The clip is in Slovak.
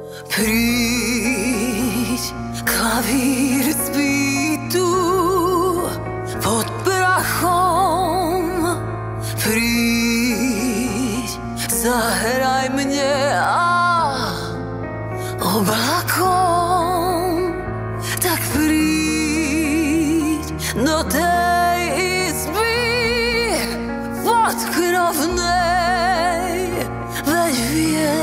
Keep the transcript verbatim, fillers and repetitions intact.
Príď, klavír spí tu pod prachom. Príď, zahraj mne a oblakom. Tak príď do tej izby podkrovnej, veď viem,